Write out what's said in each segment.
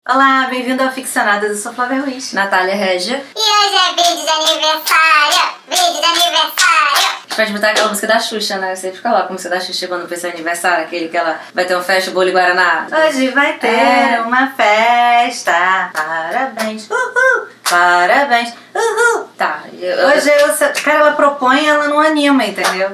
Olá, bem-vindo ao Ficcionadas, eu sou Flávia Ruiz. Natália Régia. E hoje é vídeo de aniversário! Vídeo de aniversário! A gente pode botar aquela música da Xuxa, né? Eu sempre coloco a música da Xuxa quando pensa em aniversário, aquele que ela vai ter uma festa, bolo e guaraná. Hoje vai ter uma festa, parabéns, uhul, parabéns, uhul. Tá. Hoje cara, ela propõe e ela não anima, entendeu?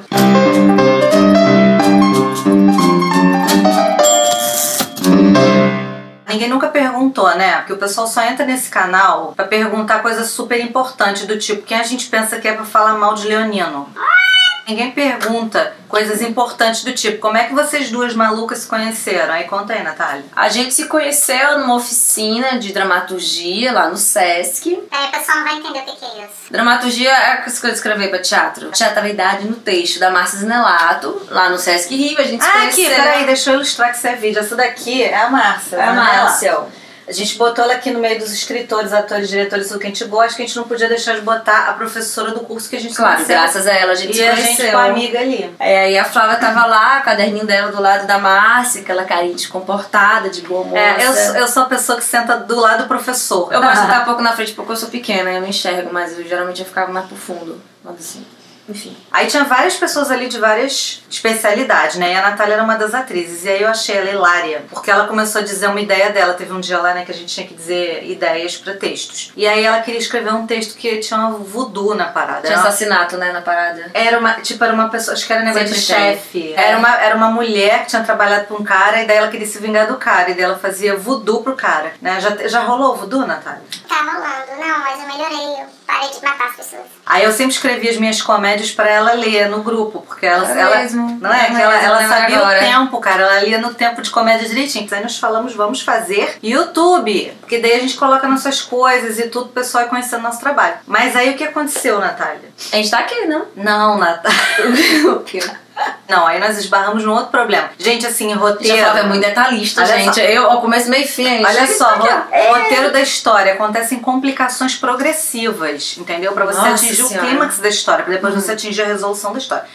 Ninguém nunca perguntou, né? Porque o pessoal só entra nesse canal pra perguntar coisas super importantes, do tipo, quem a gente pensa que é pra falar mal de Leonino? Ninguém pergunta coisas importantes do tipo, como é que vocês duas malucas se conheceram? Aí conta aí, Natália. A gente se conheceu numa oficina de dramaturgia lá no Sesc. Peraí, o pessoal não vai entender o que é isso. Dramaturgia é as coisas de escrever pra teatro. Teatralidade no texto, da Márcia Zinelato, lá no Sesc Rio. A gente se conheceu. Aqui, peraí, deixa eu ilustrar que isso é vídeo. Essa daqui é a Márcia. É a Márcia. A gente botou ela aqui no meio dos escritores, atores, diretores, tudo que a gente gosta, que a gente não podia deixar de botar a professora do curso que a gente Claro, conheceu. graças a ela a gente se E a conheceu. gente com a amiga ali. E a Flávia tava lá, o caderninho dela do lado da Márcia, aquela carinha de comportada, de boa moça. Eu sou a pessoa que senta do lado do professor. Eu gosto de estar um pouco na frente porque eu sou pequena, eu não enxergo, mas eu geralmente eu ficava mais pro fundo, mas assim, enfim. Aí tinha várias pessoas ali de várias especialidades, né? E a Natália era uma das atrizes. E aí eu achei ela hilária, porque ela começou a dizer uma ideia dela. Teve um dia lá, né, que a gente tinha que dizer ideias pra textos. E aí ela queria escrever um texto que tinha um voodoo na parada. Tinha assassinato, né, na parada. Era uma pessoa, acho que era negócio de Sempre tem. chefe. É. Era uma mulher que tinha trabalhado pra um cara e daí ela queria se vingar do cara. E daí ela fazia voodoo pro cara, né? Já rolou o voodoo, Natália? Tá rolando. Não, mas eu melhorei. Eu parei de matar as pessoas. Aí eu sempre escrevia as minhas comédias pra ela ler no grupo, porque ela mesmo. não é? Não Que é mesmo, ela não sabia agora. o tempo, cara. Ela lia no tempo de comédia direitinho. Então aí nós falamos, vamos fazer YouTube, porque daí a gente coloca nossas coisas e tudo, o pessoal vai conhecendo nosso trabalho. Mas aí o que aconteceu, Natália? A gente tá aqui, não? Não, Natália. O quê? Não, aí nós esbarramos num outro problema. Gente, assim, roteiro... Já Flávia é muito detalhista, Olha gente. só. Eu, ao começo, meio fim. Olha só, roteiro da história acontecem complicações progressivas, entendeu? Pra você Nossa atingir Senhora. o clímax da história, pra depois você atingir a resolução da história.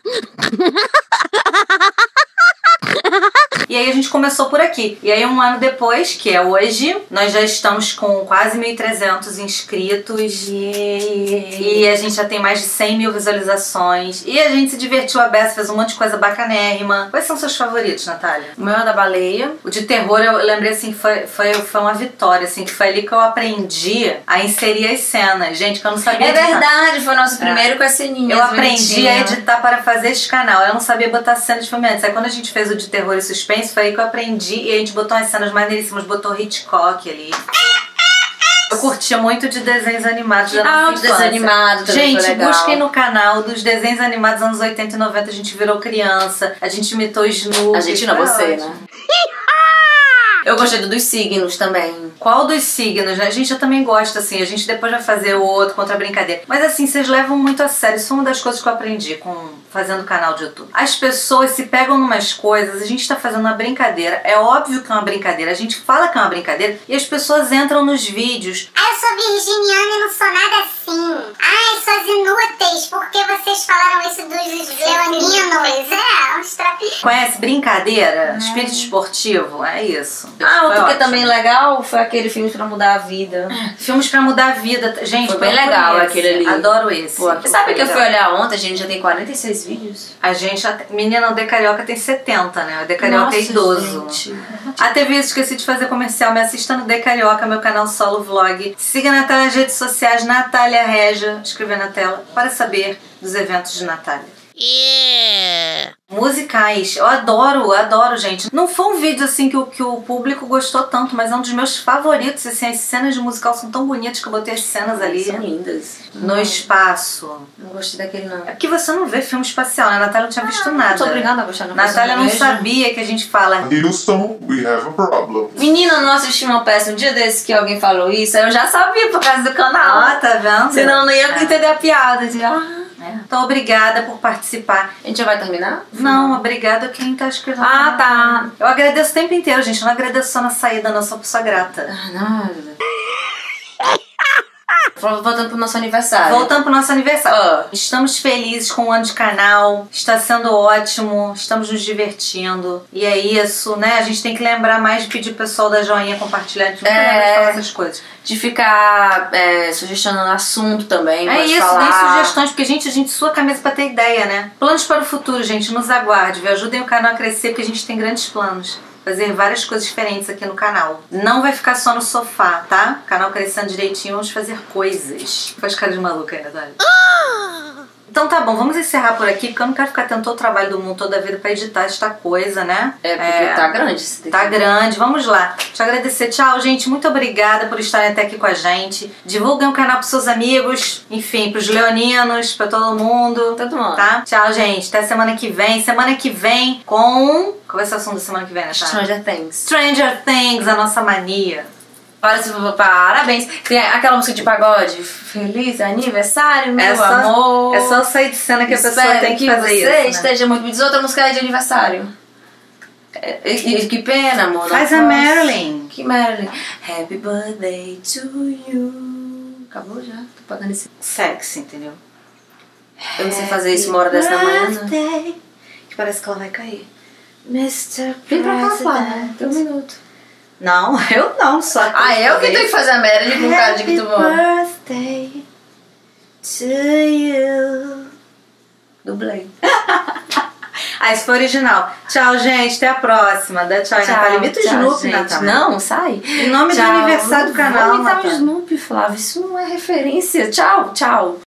E aí a gente começou por aqui. E aí um ano depois, que é hoje, nós já estamos com quase 1.300 inscritos. E a gente já tem mais de 100 mil visualizações. E a gente se divertiu a beça, fez um monte de coisa bacanérrima. Quais são seus favoritos, Natália? O meu é da baleia. O de terror, eu lembrei assim, foi uma vitória, assim, que foi ali que eu aprendi a inserir as cenas. Gente, que eu não sabia É editar. verdade, foi o nosso primeiro com as ceninhas. Eu aprendi bonitinhas. a editar para fazer esse canal. Eu não sabia botar cenas de filme antes. Aí quando a gente fez o de terror e suspense, foi aí que eu aprendi. E a gente botou umas cenas maneiríssimas, botou Hitchcock ali. Eu curtia muito de desenhos animados da nossa Ah, os desenhos animados também foi Gente, legal. busquem no canal dos desenhos animados dos anos 80 e 90. A gente virou criança, a gente imitou Snoopy. A gente não, foi você, ótimo. né? Eu gostei dos signos também. Qual dos signos? A gente também gosta, assim, a gente depois vai fazer o outro contra a brincadeira. Mas assim, vocês levam muito a sério. Isso é uma das coisas que eu aprendi fazendo canal de YouTube. As pessoas se pegam numas coisas, a gente tá fazendo uma brincadeira. É óbvio que é uma brincadeira, a gente fala que é uma brincadeira e as pessoas entram nos vídeos. Ah, eu sou virginiana e não sou nada assim. Ai, suas inúteis, por que vocês falaram isso dos leoninos? Uns trapinhos. Conhece brincadeira? Espírito esportivo? É isso. Ah, Foi outro que é ótimo. também legal foi aquele filme pra mudar a vida. Filmes pra mudar a vida. Gente, Foi bem procure legal esse. aquele ali. Adoro esse. Pô, sabe que eu fui olhar ontem, a gente já tem 46 vídeos? A gente, menina, o De Carioca tem 70, né? O De Carioca Nossa, é idoso. gente. TV, esqueci de fazer comercial. Me assista no De Carioca, meu canal solo vlog. Siga a Natália nas redes sociais, Natália Régia, escrever na tela, para saber dos eventos de Natália. Musicais, eu adoro, gente. Não foi um vídeo assim que o público gostou tanto, mas é um dos meus favoritos. Assim, as cenas de musical são tão bonitas que eu botei as cenas ali São lindas. no espaço. Não gostei daquele, não. É porque você não vê filme espacial, né? A Natália não tinha visto nada. Não tô obrigada a gostar, não. Natália não Vejo. sabia que a gente fala. Houston, we have a problem. Menina, eu não assisti uma peça um dia desse que alguém falou isso, aí eu já sabia por causa do canal. Ah, tá vendo? Senão eu não ia entender a piada. Então, obrigada por participar. A gente já vai terminar? Não, obrigada a quem tá escrevendo. Ah, tá. Eu agradeço o tempo inteiro, gente. Eu não agradeço só na saída, não. Eu sou pessoa grata. Ah, não. Voltando pro nosso aniversário. Voltando pro nosso aniversário. Estamos felizes com o ano de canal. Está sendo ótimo. Estamos nos divertindo. E é isso, né? A gente tem que lembrar mais de pedir pro pessoal da joinha compartilhar. A gente não lembra de falar essas coisas. De ficar sugestionando assunto também. É isso, falar. dê sugestões, porque a gente sua cabeça pra ter ideia, né? Planos para o futuro, gente, nos aguarde, viu? Ajudem o canal a crescer, porque a gente tem grandes planos. Fazer várias coisas diferentes aqui no canal. Não vai ficar só no sofá, tá? O canal crescendo direitinho, vamos fazer coisas. Faz cara de maluca ainda, Dali. Então tá bom, vamos encerrar por aqui, porque eu não quero ficar tendo todo o trabalho do mundo toda a vida pra editar esta coisa, né? Porque tá grande esse daqui. Tá grande, vamos lá. Te agradecer. Tchau, gente. Muito obrigada por estarem até aqui com a gente. Divulguem o canal pros seus amigos, enfim, pros leoninos, pra todo mundo. Todo mundo. Tá? Tchau, gente. Até semana que vem. Semana que vem com... Qual vai ser o assunto da semana que vem, né? Stranger Things. Stranger Things, a nossa mania. Parabéns. Tem aquela música de pagode. Feliz aniversário, meu amor. É só sair de cena que a pessoa tem que fazer isso, você né? esteja muito... Diz outra música aí de aniversário. Que pena, amor. Faz a Marilyn. Que Marilyn. Happy birthday to you. Acabou já? Tô pagando esse... Sexy, entendeu? Eu não sei fazer isso uma hora dessa da manhã, não. Que parece que ela vai cair. Mr. Vem pra cá, President. Flávia. Tem um minuto. Não, eu não, só que Eu que tenho que fazer a Marilyn com cara de que tu mora. Happy birthday to you. Dublei. Esse foi original. Tchau, gente. Até a próxima. Dá tchau, Natália. Imita o Snoopy, gente. Natália. Não, sai. Em nome do aniversário do canal, Vou imitar o Natália. Snoopy, Flávio. Isso não é referência. Tchau, tchau.